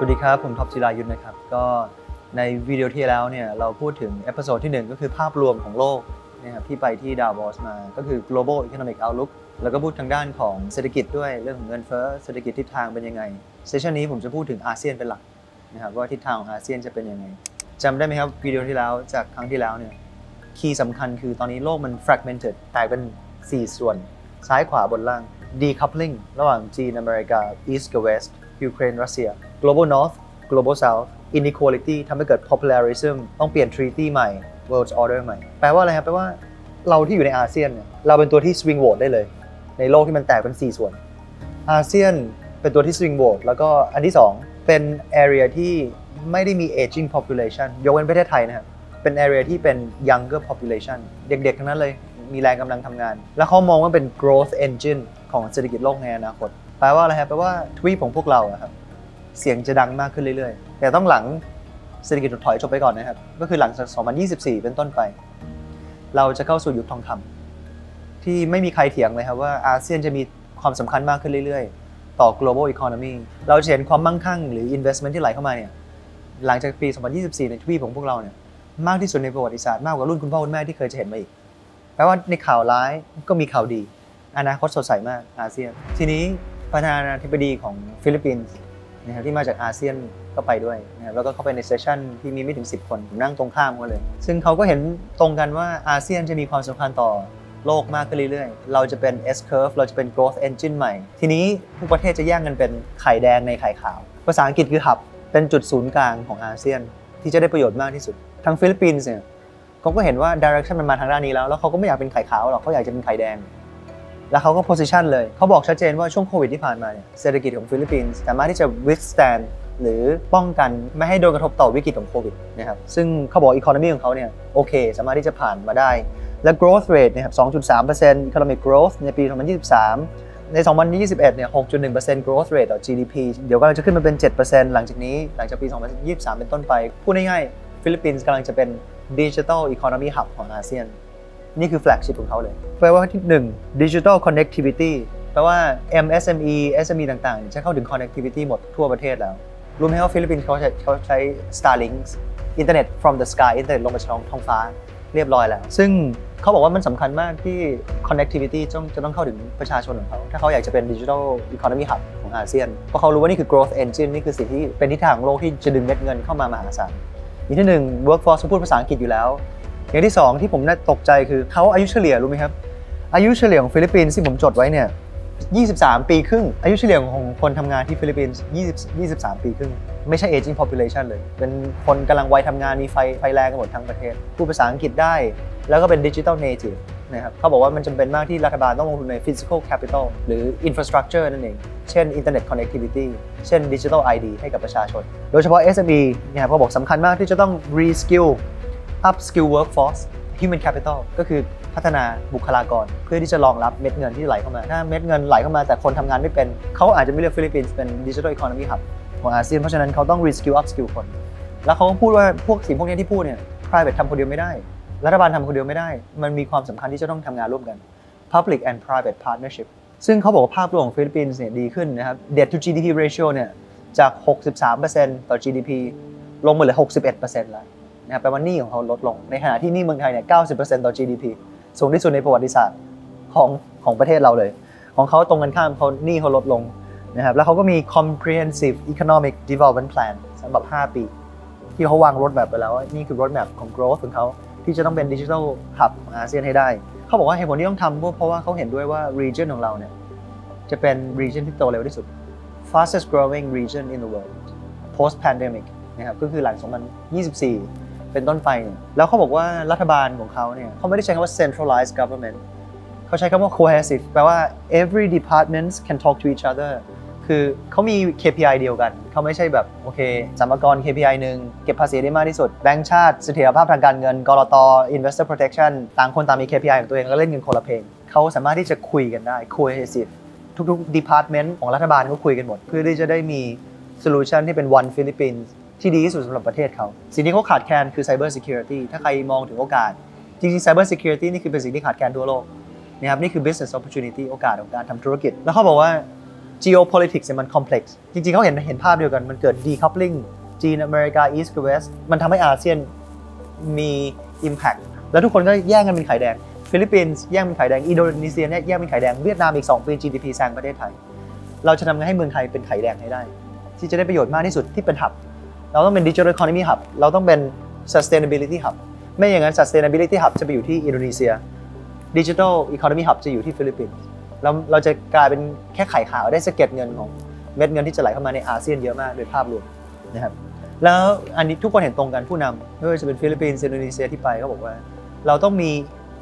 วัสดีครับผมท็อปจิรายุทธนะครับก็ในวิดีโอที่แล้วเนี่ยเราพูดถึงเอพิโซดที่1ก็คือภาพรวมของโลกนะครับที่ไปที่ดาวอสมาก็คือ global economic outlook แล้วก็พูดทางด้านของเศรษฐกิจด้วยเรื่องของเงินเฟ้อเศรษฐกิจทิศทางเป็นยังไงเซสชันนี้ผมจะพูดถึงอาเซียนเป็นหลักนะครับว่าทิศทางของอาเซียนจะเป็นยังไงจำได้ไหมครับวิดีโอที่แล้วจากครั้งที่แล้วเนี่ยคีย์สำคัญคือตอนนี้โลกมัน fragmented แตกเป็น4ส่วนซ้ายขวาบนล่าง decoupling ระหว่างจีนอเมริกา East กับ West ยูเครนรัสเซีย global north global south inequality ทำให้เกิด popularism ต้องเปลี่ยน treaty ใหม่ world order ใหม่แปลว่าอะไรครับแปลว่าเราที่อยู่ในอาเซียนเนี่ยเราเป็นตัวที่ swing vote ได้เลยในโลกที่มันแตกเป็น4ส่วนอาเซียนเป็นตัวที่ swing vote แล้วก็อันที่2เป็น area ที่ไม่ได้มี aging population ยกเว้นประเทศไทยนะครับเป็น area ที่เป็น younger population เด็กๆทั้งนั้นเลยมีแรงกำลังทำงานแล้วเขามองว่าเป็น growth engine ของเศรษฐกิจโลกในอนาคตแปลว่าอะไรครับแปลว่าทวีปของพวกเราครับเสียงจะดังมากขึ้นเรื่อยๆแต่ต้องหลังเศรษฐกิจถดถอยจบไปก่อนนะครับก็คือหลังจาก2024เป็นต้นไปเราจะเข้าสู่ยุคทองคำที่ไม่มีใครเถียงเลยครับว่าอาเซียนจะมีความสำคัญมากขึ้นเรื่อยๆต่อ global economy เราจะเห็นความมั่งคั่งหรือ investment ที่ไหลเข้ามาเนี่ยหลังจากปี2024ในทวีปของพวกเราเนี่ยมากที่สุดในประวัติศาสตร์มากกว่ารุ่นคุณพ่อคุณแม่ที่เคยจะเห็นมาอีกแปลว่าในข่าวร้ายก็มีข่าวดีอนาคตสดใสมากอาเซียนทีนี้ประธานาธิบดีของฟิลิปปินส์นะครับที่มาจากอาเซียนก็ไปด้วยนะครับแล้วก็เข้าไปในเซสชั่นที่มีไม่ถึง10คนผมนั่งตรงข้ามกันเลยซึ่งเขาก็เห็นตรงกันว่าอาเซียนจะมีความสำคัญต่อโลกมากขึ้นเรื่อยๆเราจะเป็น S curve เราจะเป็น growth engine ใหม่ทีนี้ทุกประเทศจะแย่งกันเป็นไข่แดงในไข่ขาวภาษาอังกฤษคือ hub เป็นจุดศูนย์กลางของอาเซียนที่จะได้ประโยชน์มากที่สุดทางฟิลิปปินส์เนี่ยเขาก็เห็นว่า direction มันมาทางด้านนี้แล้วเขาก็ไม่อยากเป็นไข่ขาวหรอกเขาอยากจะเป็นไข่แดงแล้วเขาก็ position เลยเขาบอกชัดเจนว่าช่วงโควิดที่ผ่านมาเนี่ยเศรษฐกิจของฟิลิปปินส์สามารถที่จะ withstand หรือป้องกันไม่ให้โดนกระทบต่อวิกฤตของโควิดนะครับซึ่งเขาบอก economy ของเขาเนี่ยโอเคสามารถที่จะผ่านมาได้และ growth rate นะครับ 2.3% economic growth ในปี 2023 ใน 2021 เนี่ย 6.1% growth rate ต่อ GDP เดี๋ยวก็จะขึ้นมาเป็น 7% หลังจากนี้หลังจากปี 2023 เป็นต้นไปพูดง่ายๆฟิลิปปินส์กำลังจะเป็น digital economy hub ของอาเซียนนี่คือ flagship ของเขาเลยแปลว่าที่1 digital connectivity แปลว่า MSME SME ต่างๆจะเข้าถึง connectivity หมดทั่วประเทศแล้วรู้ไหมว่าฟิลิปปินส์เขาใช้ Starlink Internet from the sky Internet ลงมาจากท้องฟ้าเรียบร้อยแล้วซึ่งเขาบอกว่ามันสำคัญมากที่ connectivity จะต้องเข้าถึงประชาชนของเขาถ้าเขาอยากจะเป็น digital economy hub ของอาเซียนเพราะเขารู้ว่านี่คือ growth engine นี่คือสิ่งที่เป็นทิศทางของโลกที่จะดึงเม็ดเงินเข้ามามหาศาลอย่างที่1 workforce พูดภาษาอังกฤษอยู่แล้วอย่างที่2ที่ผมน่าตกใจคือเขาอายุเฉลี่ยรู้ไหมครับอายุเฉลี่ยของฟิลิปปินส์ที่ผมจดไว้เนี่ย23 ปีครึ่งอายุเฉลี่ยของคนทำงานที่ฟิลิปปินส์23 ปีครึ่งไม่ใช่ aging population เลยเป็นคนกำลังวัยทำงานมีไฟแรงกันหมดทั้งประเทศพูดภาษาอังกฤษได้แล้วก็เป็น digital native นะครับเขาบอกว่ามันจำเป็นมากที่รัฐบาลต้องลงทุนใน physical capital หรือ infrastructure นั่นเองเช่น internet connectivity เช่น digital ID ให้กับประชาชนโดยเฉพาะ SME เนี่ยเขาบอกสำคัญมากที่จะต้อง reskill upskill workforce human capital ก็คือพัฒนาบุคลากรเพื่อที่จะรองรับเม็ดเงินที่ไหลเข้ามาถ้าเม็ดเงินไหลเข้ามาแต่คนทำงานไม่เป็นเขาอาจจะไม่เลือกฟิลิปปินส์เป็น digital economy hub ของอาเซียนเพราะฉะนั้นเขาต้อง reskill upskill คนแล้วเขาก็พูดว่าพวกสิ่งพวกนี้ที่พูดเนี่ย private ทำคนเดียวไม่ได้รัฐบาลทำคนเดียวไม่ได้มันมีความสำคัญที่จะต้องทำงานร่วมกัน public and private partnership ซึ่งเขาบอกว่าภาพรวมของฟิลิปปินส์เนี่ยดีขึ้นนะครับ debt to GDP ratio เนี่ยจาก 63% ต่อ GDP ลงมาเหลือ 61% แล้วนะครับแปลว่าหนี้ของเขาลดลงในขณะที่หนี้เมืองไทยเนี่ย 90% ต่อ GDP สูงที่สุดในประวัติศาสตร์ของประเทศเราเลยของเขาตรงกันข้ามเขาหนี้เขาลดลงนะครับแล้วเขาก็มี comprehensive economic development plan สำหรับ 5 ปีที่เขาวาง roadmap ไปแล้วว่านี่คือ roadmap ของ growth ของเขาที่จะต้องเป็น digital hub ของอาเซียนให้ได้เขาบอกว่าเหตุผลที่ต้องทำเพราะว่าเขาเห็นด้วยว่า region ของเราเนี่ยจะเป็น region ที่โตเร็วที่สุด fastest growing region in the world post pandemic นะครับก็คือหลัง2024เป็นต้นไปเนี่ยแล้วเขาบอกว่ารัฐบาลของเขาเนี่ยเขาไม่ได้ใช้คำว่า centralized government เขาใช้คำว่า cohesive แปลว่า every department can talk to each other คือเขามี KPI เดียวกันเขาไม่ใช่แบบโอเคสรรพากร KPI หนึ่งเก็บภาษีได้มากที่สุดแบงก์ชาติเสถียรภาพทางการเงินกลต investor protection ต่างคนต่างมี KPI ของตัวเองแล้วเล่นกันคนละเพลงเขาสามารถที่จะคุยกันได้ cohesive ทุกๆ department ของรัฐบาลก็คุยกันหมดเพื่อที่จะได้มี solution ที่เป็น one Philippinesที่ดีที่สุดสำหรับประเทศเขาสิ่งที่เขาขาดแคลนคือ cyber security ถ้าใครมองถึงโอกาสจริงๆ cyber security นี่คือเป็นสิ่งที่ขาดแคลนทั่วโลกนะครับนี่คือ business opportunity โอกาสของการทำธุรกิจแล้วเขาบอกว่า geopolitics มัน complex จริงๆเขาเห็นภาพเดียวกันมันเกิด decoupling จีนอเมริกา East กับ West มันทำให้อาเซียนมี impact แล้วทุกคนก็แย่งกันเป็นไข่แดงฟิลิปปินส์แย่งเป็นไข่แดงอินโดนีเซียเนี่ยแย่งเป็นไข่แดงเวียดนามอีก2 ปี GDP แซงประเทศไทยเราจะทำไงให้เมืองไทยเป็นไข่แดงให้ได้ที่จะได้ประโยชน์มากที่สุดที่เป็นหับเราต้องเป็น Digital Economy Hub เราต้องเป็น Sustainability Hub ไม่อย่างนั้น Sustainability Hub จะไปอยู่ที่อินโดนีเซีย Digital Economy Hub จะอยู่ที่ฟิลิปปินส์เราจะกลายเป็นแค่ไข่ขาวได้สะเก็ดเงินของเม็ดเงินที่จะไหลเข้ามาในอาเซียนเยอะมากโดยภาพรวมนะครับแล้วอันนี้ทุกคนเห็นตรงกันผู้นำไม่ว่าจะเป็นฟิลิปปินส์อินโดนีเซียที่ไปเขาบอกว่าเราต้องมี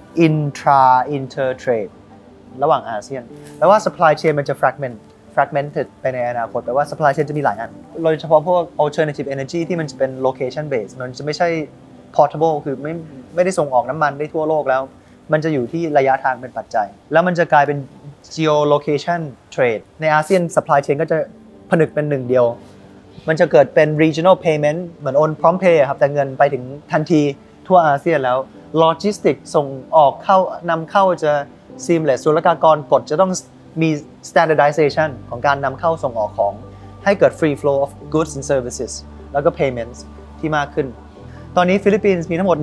inter trade ระหว่างอาเซียนแล้วว่า supply chain มันจะ fragmented ไปในอนาคตแปลว่า supply chain จะมีหลายอันโดยเฉพาะพวก alternative energy ที่มันจะเป็น location based มันจะไม่ใช่ portable คือไม่ได้ส่งออกน้ำมันได้ทั่วโลกแล้วมันจะอยู่ที่ระยะทางเป็นปัจจัยแล้วมันจะกลายเป็น geolocation trade ในอาเซียน supply chain ก็จะผนึกเป็นหนึ่งเดียวมันจะเกิดเป็น regional payment เหมือนโอน prompt pay ครับแต่เงินไปถึงทันทีทั่วอาเซียนแล้ว logistics ส่งออกเข้านำเข้าจะ seamless ศุลกากรกฎจะต้องมี standardization ของการนำเข้าส่งออกของให้เกิด free flow of goods and services แล้วก็ payments ที่มากขึ้นตอนนี้ฟิลิปปินส์มีทั้งหมด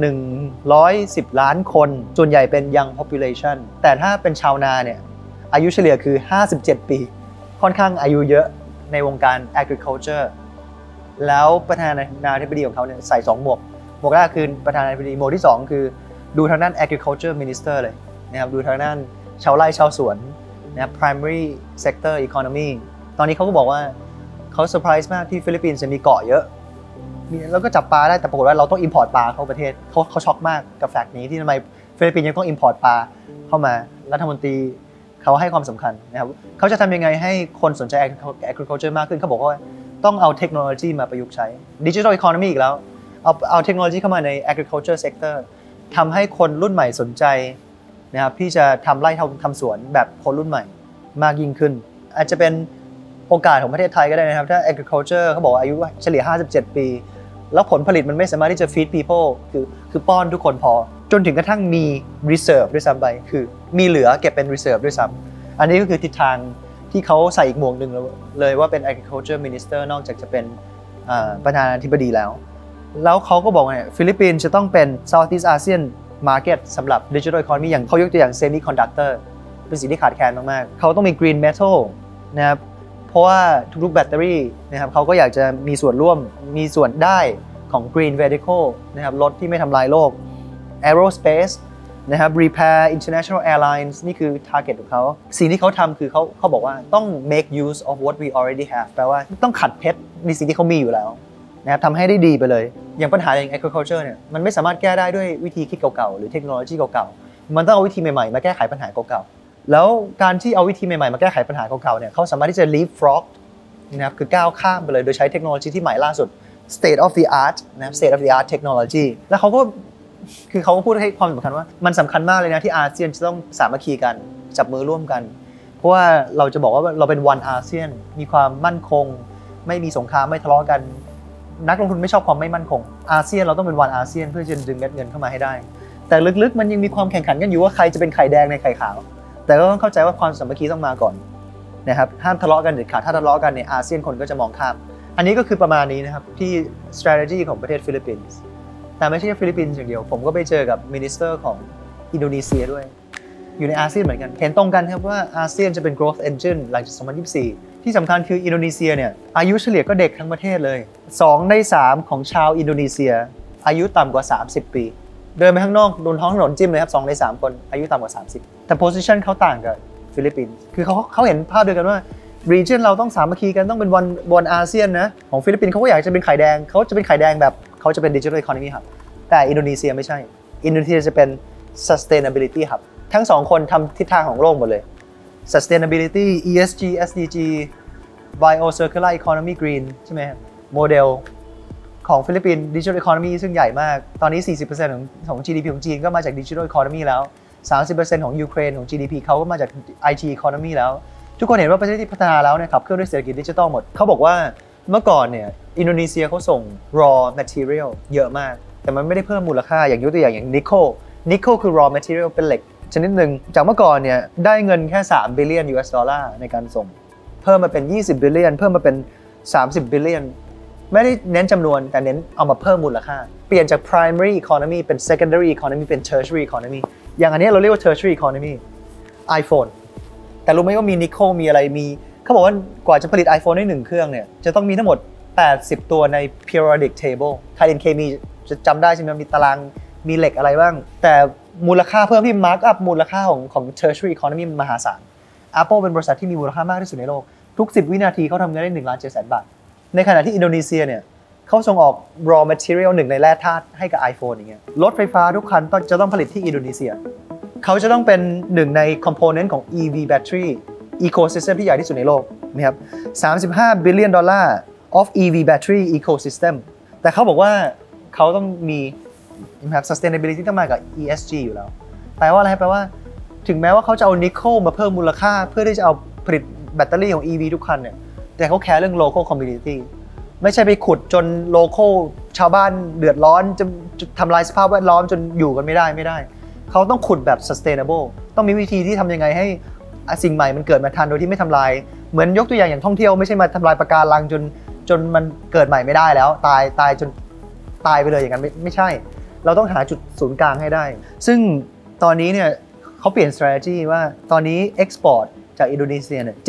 110 ล้านคนส่วนใหญ่เป็น young population แต่ถ้าเป็นชาวนาเนี่ยอายุเฉลี่ยคือ57 ปีค่อนข้างอายุเยอะในวงการ agriculture แล้วประธานาธิบดีของเขาเนี่ยใส่2 หมวกแรกคือประธานาธิบดีหมวกที่2คือดูทางด้าน agriculture minister เลยนะครับดูทางด้านชาวไร่ชาวสวนนะครับ primary sector economy ตอนนี้เขาก็บอกว่าเขาเซอร์ไพรส์มากที่ฟิลิปปินส์จะมีเกาะเยอะแล้วก็จับปลาได้แต่ปรากฏว่าเราต้อง import ปลาเข้าประเทศเขาช็อกมากกับแฟกต์นี้ที่ทำไมฟิลิปปินส์ยังต้อง import ปลาเข้ามารัฐมนตรีเขาให้ความสำคัญนะครับเขาจะทำยังไงให้คนสนใจ agriculture มากขึ้นเขาบอกว่าต้องเอาเทคโนโลยีมาประยุกต์ใช้ digital economy อีกแล้วเอาเทคโนโลยีเข้ามาใน agriculture sector ทำให้คนรุ่นใหม่สนใจนะครับที่จะทำไร่ทำสวนแบบคนรุ่นใหม่มากยิ่งขึ้นอาจจะเป็นโอกาสของประเทศไทยก็ได้นะครับถ้า agriculture เขาบอกอายุเฉลี่ย57 ปีแล้วผลผลิตมันไม่สามารถที่จะ feed people คือป้อนทุกคนพอจนถึงกระทั่งมี reserve ด้วยซ้ำไปคือมีเหลือเก็บเป็น reserve ด้วยซ้ำอันนี้ก็คือทิศทางที่เขาใส่อีกหมวกหนึ่งเลยว่าเป็น agriculture minister นอกจากจะเป็นประธานาธิบดีแล้วเขาก็บอกว่าฟิลิปปินส์จะต้องเป็น Southeast Asian market สำหรับ digital economy อย่างเขายกตัวอย่าง semiconductor เป็นสิ่งที่ขาดแคลนมากๆเขาต้องมี green metal นะครับเพราะว่าทุกๆแบตเตอรี่นะครับเขาก็อยากจะมีส่วนร่วมมีส่วนได้ของ green vehicle นะครับรถที่ไม่ทำลายโลก aerospace นะครับ repair international airlines นี่คือ target ของเขาสิ่งที่เขาทำคือเขาบอกว่าต้อง make use of what we already have แปลว่าต้องขัดเพชรในสิ่งที่เขามีอยู่แล้วนะครับทำให้ได้ดีไปเลยอย่างปัญหาอย่าง agriculture เนี่ยมันไม่สามารถแก้ได้ด้วยวิธีคิดเก่าๆหรือเทคโนโลยีเก่าๆมันต้องเอาวิธีใหม่ๆมาแก้ไขปัญหาเก่าๆแล้วการที่เอาวิธีใหม่ๆมาแก้ไขปัญหาเก่าๆเนี่ยเขาสามารถที่จะ leapfrog นะครับคือก้าวข้ามไปเลยโดยใช้เทคโนโลยีที่ใหม่ล่าสุด state of the art นะครับ state of the art technology แล้วเขาก็พูดให้ความสำคัญว่ามันสำคัญมากเลยนะที่อาเซียนจะต้องสามัคคีกันจับมือร่วมกันเพราะว่าเราจะบอกว่าเราเป็น one อาเซียนมีความมั่นคงไม่มีสงครามไม่ทะเลาะกันนักลงทุนไม่ชอบความไม่มั่นคงอาเซียนเราต้องเป็นวันอาเซียนเพื่อจะดึงเม็ดเงินเข้ามาให้ได้แต่ลึกๆมันยังมีความแข่งขันกันอยู่ว่าใครจะเป็นไข่แดงในไข่ขาวแต่ก็ต้องเข้าใจว่าความสามัคคีต้องมาก่อนนะครับห้ามทะเลาะกันเด็ดขาดถ้าทะเลาะกันในอาเซียนคนก็จะมองข้ามอันนี้ก็คือประมาณนี้นะครับที่ strategy ของประเทศฟิลิปปินส์แต่ไม่ใช่ฟิลิปปินส์อย่างเดียวผมก็ไปเจอกับ minister ของอินโดนีเซียด้วยอยู่ในอาเซียนเหมือนกันเห็นตรงกันครับว่าอาเซียนจะเป็น growth engine หลังจาก 2024 ที่สำคัญคืออินโดนีเซียเนี่ยอายุเฉลี่ยก็เด็กทั้งประเทศเลย2 ใน 3ของชาวอินโดนีเซียอายุต่ำกว่า30 ปีเดินไปข้างนอกโดนท้องถนนจิ้มเลยครับ2 ใน 3คนอายุต่ำกว่า30แต่ position เขาต่างกับฟิลิปปินส์คือเขาเห็นภาพเดียวกันว่า region เราต้องสามัคคีกันต้องเป็นวันอาเซียนนะของฟิลิปปินส์เขาก็อยากจะเป็นไข่แดงเขาจะเป็นไข่แดงแบบเขาจะเป็น digital economy hub แต่อินโดนีเซียไม่ใช่อินโดนีเซียจะเป็น sustainability hub ทั้ง2คนทำทิศทางของโลกหมดเลย sustainability ESG SDG Bio Circular Economy Green ใช่ไหมโมเดลของฟิลิปปินส์ Digital Economy ซึ่งใหญ่มากตอนนี้ 40% ของ GDP ของจีนก็มาจาก Digital Economy แล้ว 30% ของยูเครนของ GDP เขาก็มาจาก IT Economy แล้วทุกคนเห็นว่าประเทศที่พัฒนาแล้วเนี่ยขับเคลื่อนด้วยเศรษฐกิจดิจิทัลหมดเขาบอกว่าเมื่อก่อนเนี่ยอินโดนีเซียเขาส่ง raw material เยอะมากแต่มันไม่ได้เพิ่มมูลค่าอย่างยกตัวอย่างนิกเกิลคือ raw material เป็นเหล็กชนิดหนึ่งจากเมื่อก่อนเนี่ยได้เงินแค่3 billion US ดอลลาร์ในการส่งเพิ่มมาเป็น20 billion เพิ่มมาเป็น30 billion ไม่ได้เน้นจำนวนแต่เน้นเอามาเพิ่มมูลค่าเปลี่ยนจาก primary economy เป็น secondary economy เป็น tertiary economy อย่างอันนี้เราเรียกว่า tertiary economy iPhone แต่รู้ไหมว่ามีนิกเกิลมีอะไรมีเขาบอกว่ากว่าจะผลิต iPhone ได้1เครื่องเนี่ยจะต้องมีทั้งหมด80ตัวใน periodic table ใครเรียนเคมีจะจำได้ใช่ไหมมีตารางมีเหล็กอะไรบ้างแต่มูลค่าเพิ่มที่ mark up มูลค่าของ tertiary economy มหาศาล Apple เป็นบริษัทที่มีมูลค่ามากที่สุดในโลกทุก10วินาทีเขาทำเงินได้1,700,000 บาทในขณะที่อินโดนีเซียเนี่ยเขาส่งออก raw material หนึ่งในแร่ธาตุให้กับ iPhone อย่างเงี้ยรถไฟฟ้าทุกคันจะต้องผลิตที่อินโดนีเซียเขาจะต้องเป็นหนึ่งใน component ของ EV battery ecosystem ที่ใหญ่ที่สุดในโลกนะครับ$35 billion of EV battery ecosystem แต่เขาบอกว่าเขาต้องมี sustainability ต้องมากับ ESG อยู่แล้วแปลว่าอะไรแปลว่าถึงแม้ว่าเขาจะเอานิกเกิลมาเพิ่มมูลค่าเพื่อที่จะเอาผลิตแบตเตอรี่ของ EV ทุกคันเนี่ยแต่เขาแคร์เรื่อง local community ไม่ใช่ไปขุดจน local ชาวบ้านเดือดร้อนจะทำลายสภาพแวดล้อมจนอยู่กันไม่ได้เขาต้องขุดแบบ sustainable ต้องมีวิธีที่ทำยังไงให้สิ่งใหม่มันเกิดมาทันโดยที่ไม่ทำลายเหมือนยกตัวอย่างท่องเที่ยวไม่ใช่มาทำลายปะการังจนมันเกิดใหม่ไม่ได้แล้วตายจนตายไปเลยอย่างนั้นไม่ใช่เราต้องหาจุดศูนย์กลางให้ได้ซึ่งตอนนี้เนี่ยเขาเปลี่ยน strategy ว่าตอนนี้ export จากอินโดนีเซียเนี่ย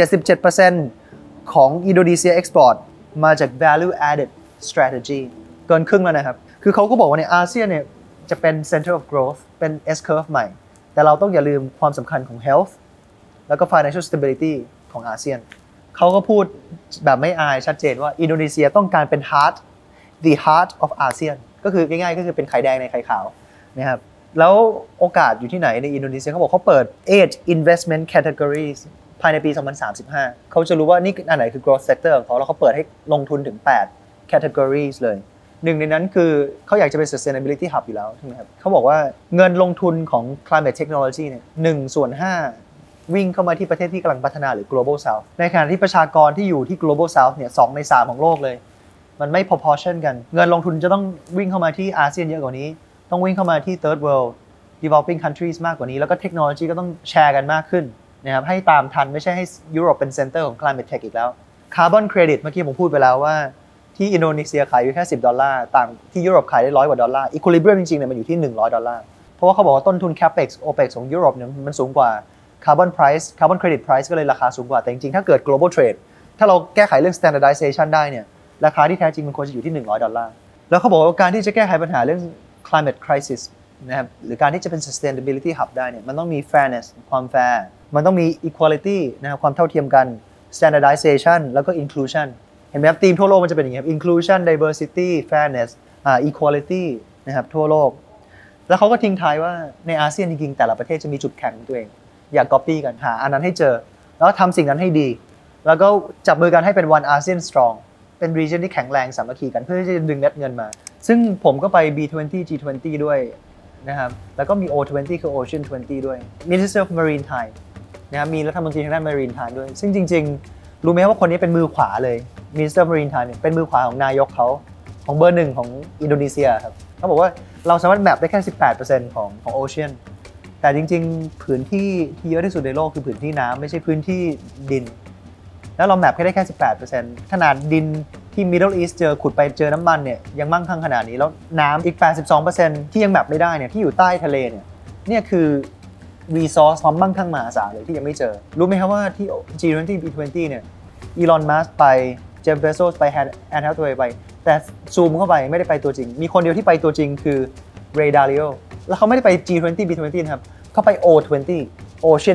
77% ของอินโดนีเซีย export มาจาก value added strategy เกินครึ่งแล้วนะครับคือเขาก็บอกว่าในอาเซียนเนี่ยจะเป็น center of growth เป็น S curve ใหม่แต่เราต้องอย่าลืมความสำคัญของ health แล้วก็ financial stability ของอาเซียนเขาก็พูดแบบไม่อายชัดเจนว่าอินโดนีเซียต้องการเป็น the heart of ASEAN ก็คือง่ายๆก็คือเป็นไข่แดงในไข่ขาวนะครับแล้วโอกาสอยู่ที่ไหนในอินโดนีเซียเขาบอกเขาเปิด 8 investment categories ภายในปี 2035 เขาจะรู้ว่านี่อันไหนคือ growth sector ของเขาแล้วเขาเปิดให้ลงทุนถึง 8 categories เลยหนึ่งในนั้นคือเขาอยากจะเป็น sustainability hub อยู่แล้วใช่ไหมครับเขาบอกว่าเงินลงทุนของ climate technology เนี่ย1/5วิ่งเข้ามาที่ประเทศที่กำลังพัฒนาหรือ global south ในขณะที่ประชากรที่อยู่ที่ global south เนี่ย2 ใน 3ของโลกเลยมันไม่ proportion กันเงินลงทุนจะต้องวิ่งเข้ามาที่อาเซียนเยอะกว่านี้ต้องวิ่งเข้ามาที่ third world developing countries มากกว่านี้แล้วก็เทคโนโลยีก็ต้องแชร์กันมากขึ้นนะครับให้ตามทันไม่ใช่ให้ยุโรปเป็น center ของ climate tech อีกแล้ว carbon credit เมื่อกี้ผมพูดไปแล้วว่าที่อินโดนีเซียขายอยู่แค่$10ต่างที่ยุโรปขายได้$100 กว่า equilibrium จริงๆเนี่ยมันอยู่ที่$100เพราะว่าเขาบอกว่าต้นทุน capex opex ของยุโรปเนี่ยมันสูงกว่า carbon credit price ก็เลยราคาสูงกว่าแต่จริงๆถ้าเกิด global trade ถ้าเราแก้ไขเรื่อง standardization ได้เนี่ยราคาที่แท้จริงมันควรจะอยู่ที่$100แล้วเขาบอกว่าการที่จะแก้ไขปัญหาเรื่อง climate crisis นะครับหรือการที่จะเป็น sustainability hub ได้เนี่ยมันต้องมี fairness ความ fair มันต้องมี equality นะครับความเท่าเทียมกัน standardization แล้วก็ inclusion เห็นไหมครับธีมทั่วโลกมันจะเป็นอย่างนี้ครับ inclusion diversity fairness equality นะครับทั่วโลกแล้วเขาก็ทิ้งท้ายว่าในอาเซียนจริงๆแต่ละประเทศจะมีจุดแข็งของตัวเองอยาก copy กันหาอันนั้นให้เจอแล้วทำสิ่งนั้นให้ดีแล้วก็จับมือกันให้เป็น one ASEAN strong เป็น region ที่แข็งแรงสามัคคีกันเพื่อที่จะดึงเม็ดเงินมาซึ่งผมก็ไป B20 G20 ด้วยนะครับแล้วก็มี O20 คือ Ocean 20 ด้วย Minister of Marine ไทยนะครับมีรัฐมนตรีทางด้าน Marine ไทยด้วยซึ่งจริงๆรู้ไหมว่าคนนี้เป็นมือขวาเลย Minister of Marine ไทยเป็นมือขวาของนายกเขาของเบอร์1ของอินโดนีเซียครับเขาบอกว่าเราสามารถแมปได้แค่ 18% ของ Ocean แต่จริงๆผืนที่เยอะที่สุดในโลกคือผืนที่น้ำไม่ใช่พื้นที่ดินแล้วเราแมปแค่ 18% ขนาดดินที่ Middle East เจอขุดไปเจอน้ำมันเนี่ยยังมั่งคั่งขนาดนี้แล้วน้ำอีก 82% ที่ยังแมปไม่ได้เนี่ยที่อยู่ใต้ทะเลเนี่ยคือ resource ความมั่งคั่งมหาศาลเลยที่ยังไม่เจอรู้ไหมครับว่าที่ G20 B20 เนี่ยอีลอน มัสก์ไปเจฟ เบโซสไปแอนด์ แฮทเวย์ไปแต่ซูมเข้าไปไม่ได้ไปตัวจริงมีคนเดียวที่ไปตัวจริงคือเรย์ ดาลิโอแล้วเขาไม่ได้ไป G20 B20 นะครับเขาไป O20 Ocean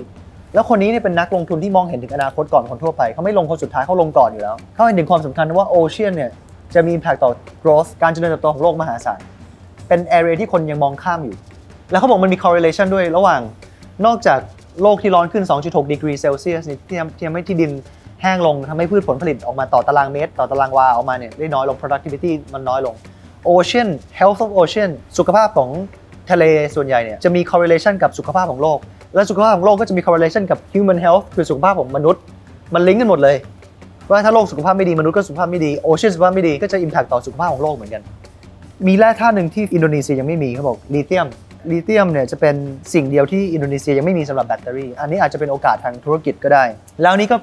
20แล้วคนนี้เนี่ยเป็นนักลงทุนที่มองเห็นถึงอนาคตก่อนคนทั่วไปเขาไม่ลงคนสุดท้ายเขาลงก่อนอยู่แล้วเขาเห็นถึงความสำคัญว่า Ocean เนี่ยจะมี impact ต่อ growth การเจริญเติบโตของโลกมหาศาลเป็น area ที่คนยังมองข้ามอยู่แล้วเขาบอกมันมี correlation ด้วยระหว่างนอกจากโลกที่ร้อนขึ้น 2.6 degrees Celsius นี่ที่ทำให้ที่ดินแห้งลงทำให้พืชผลผลิตออกมาต่อตารางเมตรต่อตารางวาออกมาเนี่ยได้น้อยลง productivity มันน้อยลง Ocean health of ocean สุขภาพของทะเลส่วนใหญ่เนี่ยจะมี correlation กับสุขภาพของโลกและสุขภาพของโลกก็จะมี correlation กับ human health คือสุขภาพของมนุษย์มันลิงก์กันหมดเลยว่าถ้าโลกสุขภาพไม่ดีมนุษย์ก็สุขภาพไม่ดี Ocean สุขภาพไม่ดีก็จะ impact ต่อสุขภาพของโลกเหมือนกันมีแร่ธาตุหนึ่งที่อินโดนีเซียยังไม่มีเขาบอกลิเธียมเนี่ยจะเป็นสิ่งเดียวที่อินโดนีเซียยังไม่มีสำหรับแบตเตอรี่อันนี้อาจจะเป็นโอกาสทางธุรกิจก็ได้แล้วนี้ก็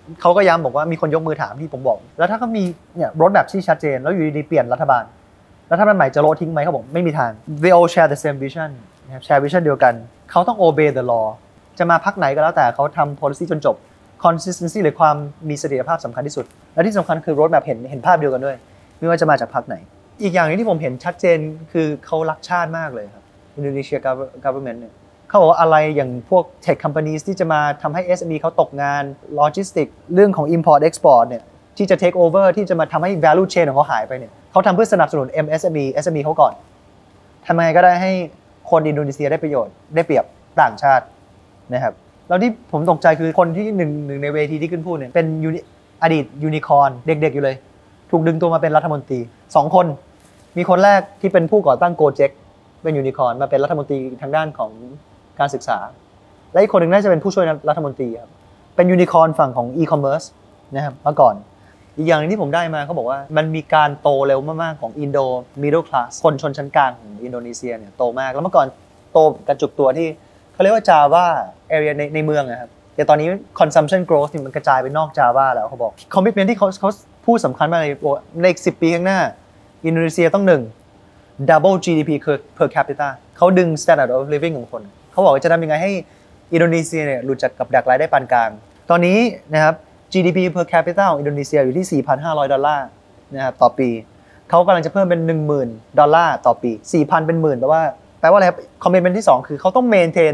เขาก็ย้ำบอกว่ามีคนยกมือถามที่ผมบอกแล้วถ้าเขามีเนี่ยรถแบบที่ชัดเจนแล้วอยู่ดีๆเปลี่ยนรัฐบาลใหม่จะโละทิ้งไหมเขาบอกไม่มีทาง they all share the same vision นะครับแชร์วิชั่นเดียวกันเขาต้อง obey the law จะมาพรรคไหนก็แล้วแต่เขาทำ policy จนจบ consistency หรือความมีเสถียรภาพสำคัญที่สุดและที่สำคัญคือ road map เห็นภาพเดียวกันด้วยไม่ว่าจะมาจากพรรคไหนอีกอย่างนึงที่ผมเห็นชัดเจนคือเขารักชาติมากเลยครับ Indonesia government เนี่ยเขาบอกว่าอะไรอย่างพวก tech companies ที่จะมาทำให้ SME เขาตกงาน logistics เรื่องของ import export เนี่ยที่จะ take over ที่จะมาทำให้ value chain ของเขาหายไปเนี่ยเขาทำเพื่อสนับสนุน SME เขาก่อนทำยังไงก็ได้ให้คนอินโดนีเซียได้ประโยชน์ได้เปรียบต่างชาตินะครับแล้วที่ผมตกใจคือคนที่หนึ่งในเวทีที่ขึ้นพูดเนี่ยเป็นอดีตยูนิคอร์นเด็กๆอยู่เลยถูกดึงตัวมาเป็นรัฐมนตรี2 คนมีคนแรกที่เป็นผู้ก่อตั้งโกเจ็กเป็นยูนิคอร์นมาเป็นรัฐมนตรีทางด้านของการศึกษาและอีกคนหนึ่งน่าจะเป็นผู้ช่วยรัฐมนตรีครับเป็นยูนิคอร์นฝั่งของอีคอมเมิร์ซนะครับเมื่อก่อนอีกอย่างนึงที่ผมได้มาเขาบอกว่ามันมีการโตเร็วมากๆของอินโดมิดเดิลคลาสคนชนชั้นกลางของอินโดนีเซียเนี่ยโตมากแล้วเมื่อก่อนโตกระจุกตัวที่เขาเรียกว่า Java area ในเมืองนะครับแต่ตอนนี้ consumption growth มันกระจายไปนอก Java แล้วเขาบอก commitment ที่เขาพูดสำคัญมากเลยในอีก10 ปีข้างหน้าอินโดนีเซียต้องdouble GDP per capita เขาดึง standard of living ของคนเขาบอกว่าจะทำยังไงให้อินโดนีเซียเนี่ยหลุดจากกับดักรายได้ปานกลางตอนนี้นะครับ GDP per capita ของอินโดนีเซียอยู่ที่ $4,500 นะครับต่อปีเขากำลังจะเพิ่มเป็น $10,000 ต่อปี 4,000 เป็นหมื่นแปลว่าอะไรครับ commitment ที่ 2 คือเขาต้อง maintain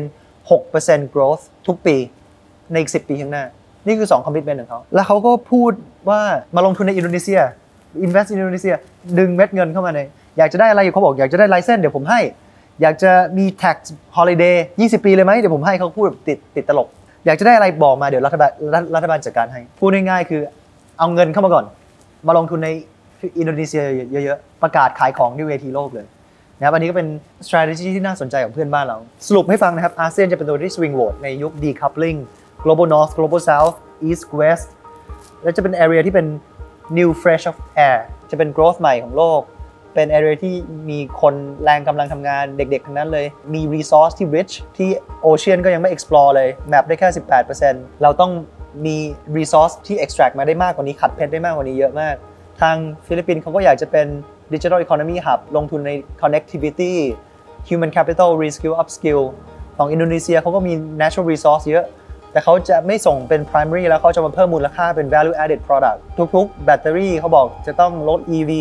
6% growth ทุกปีในอีก10 ปีข้างหน้านี่คือ2 commitment ของเขาแล้วเขาก็พูดว่ามาลงทุนในอินโดนีเซีย invest in อินโดนีเซียดึงเม็ดเงินเข้ามาในอยากจะได้อะไรเขาบอกอยากจะได้ license เดี๋ยวผมให้อยากจะมี tax holiday 20 ปีเลยไหมเดี๋ยวผมให้เขาพูดติดตลกอยากจะได้อะไรบอกมาเดี๋ยวรัฐบาลจัดการให้พูดง่ายๆคือเอาเงินเข้ามาก่อนมาลงทุนในอินโดนีเซียเยอะๆประกาศขายของที่เวทีโลกเลยนะครับอันนี้ก็เป็น strategy ที่น่าสนใจของเพื่อนบ้านเราสรุปให้ฟังนะครับอาเซียนจะเป็นตัวที่ swing vote ในยุค decoupling global north global south east west และจะเป็น area ที่เป็น new fresh of air จะเป็น growth ใหม่ของโลกเป็น area ที่มีคนแรงกำลังทำงานเด็กๆทั้งนั้นเลยมี resource ที่ rich ที่ ocean ก็ยังไม่ explore เลย map ได้แค่ 18% เราต้องมี resource ที่ extract มาได้มากกว่านี้ขัดเพชรได้มากกว่านี้เยอะมากทางฟิลิปปินส์เขาก็อยากจะเป็น digital economy hub ลงทุนใน connectivity human capital reskill upskill ของอินโดนีเซียเขาก็มี natural resource เยอะแต่เขาจะไม่ส่งเป็น primary แล้วเขาจะมาเพิ่มมูลค่าเป็น value added product ทุกๆแบตเตอรี่เขาบอกจะต้องลด EV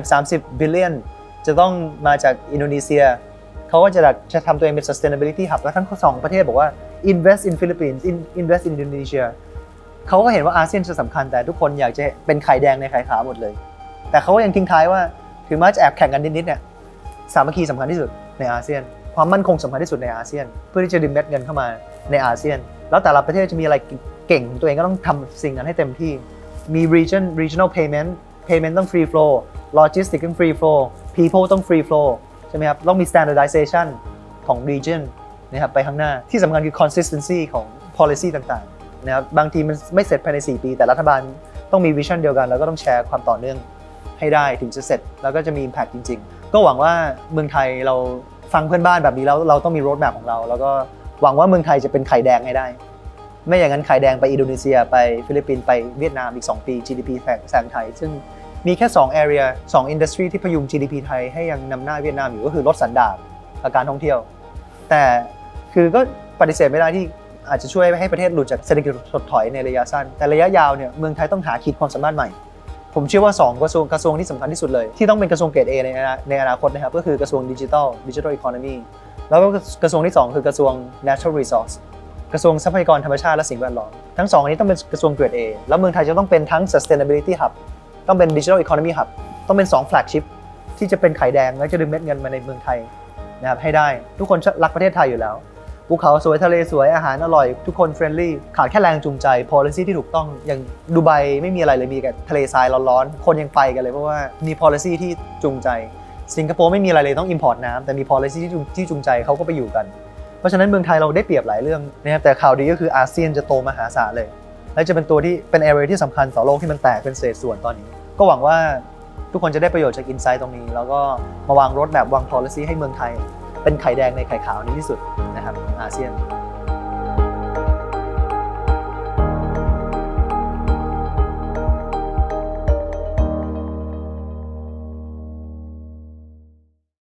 30 billion จะต้องมาจากอินโดนีเซียเขาก็จะทำตัวเองเป็น sustainability hub แล้วทั้ง2 ประเทศบอกว่า invest in Philippines invest in Indonesia เขาก็เห็นว่าอาเซียนจะสำคัญแต่ทุกคนอยากจะเป็นไข่แดงในไข่ขาวหมดเลยแต่เขาก็ยังทิ้งท้ายว่าถึงแม้จะแอบแข่งกันนิดๆเนี่ยสามัคคีสำคัญที่สุดในอาเซียนความมั่นคงสำคัญที่สุดในอาเซียนเพื่อที่จะดึงเม็ดเงินเข้ามาในอาเซียนแล้วแต่ละประเทศจะมีอะไรเก่งของตัวเองก็ต้องทำสิ่งนั้นให้เต็มที่มี regional payment ต้อง free flow logistics ต้อง free flow people ต้อง free flow ใช่ไหมครับต้องมี standardization ของ region นะครับไปข้างหน้าที่สำคัญคือ consistency ของ policy ต่างๆนะครับบางทีมันไม่เสร็จภายใน4 ปีแต่รัฐบาลต้องมี vision เดียวกันแล้วก็ต้องแชร์ความต่อเนื่องให้ได้ถึงจะเสร็จแล้วก็จะมี impact จริงๆก็หวังว่าเมืองไทยเราฟังเพื่อนบ้านแบบนี้แล้วเราต้องมี road map ของเราแล้วก็หวังว่าเมืองไทยจะเป็นไข่แดงให้ได้ไม่อย่างนั้นไข่แดงไปอินโดนีเซียไปฟิลิปปินส์ไปเวียดนามอีก2 ปี GDP แซงไทยซึ่งมีแค่2 area 2 industry ที่พยุง GDP ไทยให้ยังนำหน้าเวียดนามอยู่ก็คือรถสันดาปกับการท่องเที่ยวแต่คือก็ปฏิเสธไม่ได้ที่อาจจะช่วยให้ประเทศหลุดจากเศรษฐกิจถดถอยในระยะสั้นแต่ระยะยาวเนี่ยเมืองไทยต้องหาขีดความสามารถใหม่ผมเชื่อว่า2 กระทรวงที่สำคัญที่สุดเลยที่ต้องเป็นกระทรวงเกรด A ในอนาคตนะครับก็คือกระทรวงdigital economy แล้วก็กระทรวงที่2คือกระทรวง natural resource กระทรวงทรัพยากรธรรมชาติและสิ่งแวดล้อมทั้ง2อันนี้ต้องเป็นกระทรวงเกรด A แล้วเมืองไทยจะต้องเป็นทั้ง sustainability hub ต้องเป็น digital economy hub ต้องเป็น 2 flagship ที่จะเป็นไข่แดงและจะดึงเม็ดเงินมาในเมืองไทยนะครับให้ได้ทุกคนรักประเทศไทยอยู่แล้วภูเขาสวยทะเลสวยอาหารอร่อยทุกคนเฟรนลี่ขาดแค่แรงจูงใจ policy ที่ถูกต้องอย่างดูไบไม่มีอะไรเลยมีแต่ทะเลทรายร้อนๆคนยังไปกันเลยเพราะว่ามี policy ที่จูงใจสิงคโปร์ไม่มีอะไรเลยต้อง import น้ำแต่มี policy ที่จูงใจเขาก็ไปอยู่กันเพราะฉะนั้นเมืองไทยเราได้เปรียบหลายเรื่องนะครับแต่ข่าวดีก็คืออาเซียนจะโตมหาศาลเลยและจะเป็นตัวที่เป็น area ที่สำคัญต่อโลกที่มันแตกเป็นเศษส่วนตอนนี้ก็หวังว่าทุกคนจะได้ประโยชน์จาก insight ตรงนี้แล้วก็มาวาง road map วาง policy ให้เมืองไทยเป็นไข่แดงในไข่ขาวนี้ที่สุดนะครับอาเซียน